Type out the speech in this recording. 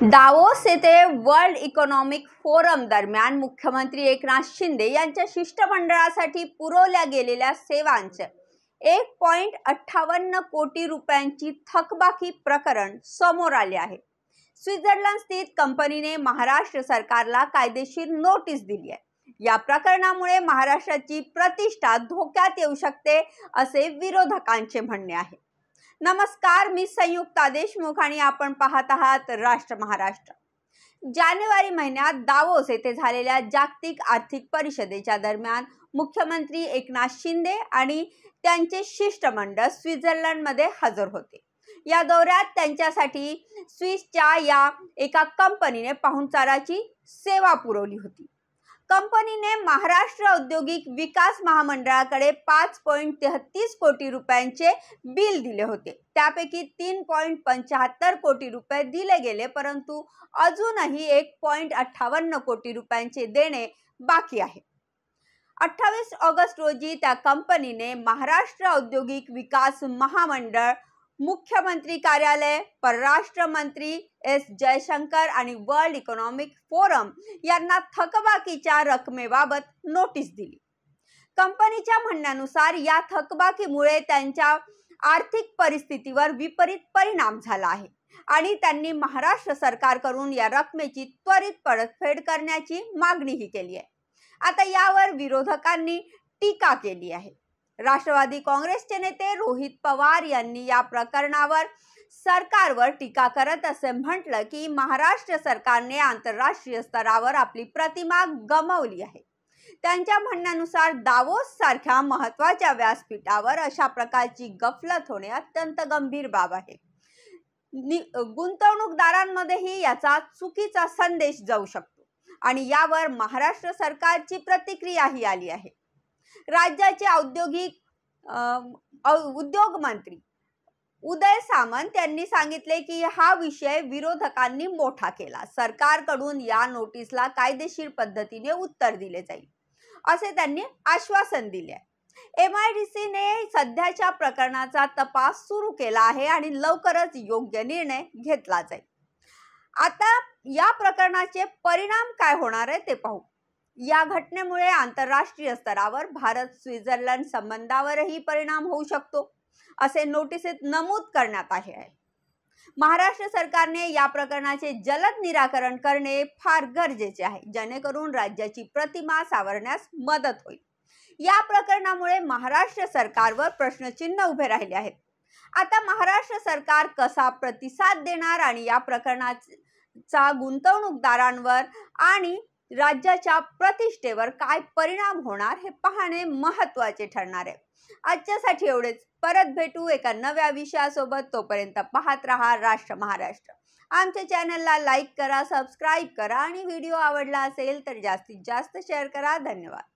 Davos येथे world economic forum दरम्यान मुख्यमंत्री एकनाथ शिंदे यांच्या शिष्टमंडळासाठी पुरवल्या गेलेल्या सेवांचे 1.58 कोटी रुपयांची थकबाकी प्रकरण समोर आले आहे। स्वित्झर्लंड स्थित कंपनीने महाराष्ट्र सरकारला कायदेशीर नोटीस दिली आहे। या प्रकरणामुळे महाराष्ट्राची प्रतिष्ठा धोक्यात येऊ शकते असे विरोधकांचे म्हणणे आहे। नमस्कार, मी संयुक्ता देशमुख आणि आपण पाहत आहात राष्ट्र महाराष्ट्र। जानेवारी महिन्यात दावोस येथे झालेल्या जागतिक आर्थिक परिषदेच्या दरम्यान मुख्यमंत्री एकनाथ शिंदे आणि त्यांचे शिष्टमंडळ स्वित्झर्लंडमध्ये हजर होते। या दौऱ्यात त्यांच्यासाठी स्विसच्या या एका कंपनीने पाहुणचाराची सेवा पुरवली होती। कंपनीने महाराष्ट्र औद्योगिक विकास महामंडळाकडे 5.33 कोटी रुपयांचे बिल दिले होते। त्यापैकी 3.75 कोटी रुपये दिले गेले, परंतु अजूनही 1.58 कोटी रुपयांचे देणे बाकी आहे। 28 ऑगस्ट रोजी त्या कंपनीने महाराष्ट्र औद्योगिक विकास महामंडळ, मुख्यमंत्री कार्यालय, परराष्ट्र मंत्री एस जयशंकर आणि वर्ल्ड इकॉनॉमिक फोरम यांना थकबाकीच्या रकमेबाबत नोटीस दिली। कंपनीच्या म्हणण्यानुसार या थकबाकीमुळे त्यांच्या आर्थिक परिस्थितीवर विपरीत परिणाम झाला आहे आणि त्यांनी महाराष्ट्र सरकारकडून या रकमेची त्वरित परतफेड करण्याची मागणीही केली आहे। आता यावर विरोधकांनी टीका केली आहे। राष्ट्रवादी काँग्रेसचे नेते रोहित पवार यांनी या प्रकरणावर सरकारवर टीका करत असे म्हटलं की महाराष्ट्र सरकारने आंतरराष्ट्रीय स्तरावर आपली प्रतिमा गमावली आहे। त्यांच्या म्हणण्यानुसार दावोस सारख्या महत्त्वाच्या व्यासपीठावर अशा प्रकारची गफलत होणे अत्यंत गंभीर बाब आहे। गुंतवणूकदारांमध्येही याचा चुकीचा संदेश जाऊ शकतो आणि यावर महाराष्ट्र सरकारची प्रतिक्रियाही आली आहे। राज्याचे उद्योग मंत्री उदय सामंत यांनी सांगितले की हा विषय विरोधकांनी मोठा केला। सरकारकडून या नोटीसला कायदेशीर पद्धतीने उत्तर दिले जाईल असे त्यांनी आश्वासन दिले आहे। MIDC ने सध्याच्या प्रकरणाचा तपास सुरू केला आहे आणि लवकरच योग्य निर्णय घेतला जाईल। आता या प्रकरणाचे परिणाम काय होणार आहे ते पाहू। या घटनेमुळे आंतरराष्ट्रीय स्तरावर भारत स्वित्झर्लंड संबंधावरही परिणाम होऊ शकतो असे नोटीसीत नमूद करण्यात आले आहे। महाराष्ट्र सरकारने या प्रकरणाचे जलद निराकरण करणे फार गरजेचे आहे, जेणेकरून राज्याची प्रतिमा सावरण्यास मदत होईल। या प्रकरणामुळे महाराष्ट्र सरकारवर प्रश्नचिन्ह उभे राहिले आहेत। आता महाराष्ट्र सरकार कसा प्रतिसाद देणार आणि या प्रकरणाचा गुंतवणूकदारांवर आणि राज्याच्या प्रतिष्ठेवर काय परिणाम होणार हे पाहणे महत्त्वाचे ठरणार आहे। आजच्यासाठी एवढेच। परत भेटू एका नव्या विषयासोबत। तोपर्यंत पाहत रहा राष्ट्र महाराष्ट्र। आमच्या चॅनलला लाईक करा, सबस्क्राईब करा आणि व्हिडिओ आवडला असेल तर जास्तीत जास्त शेअर करा। धन्यवाद।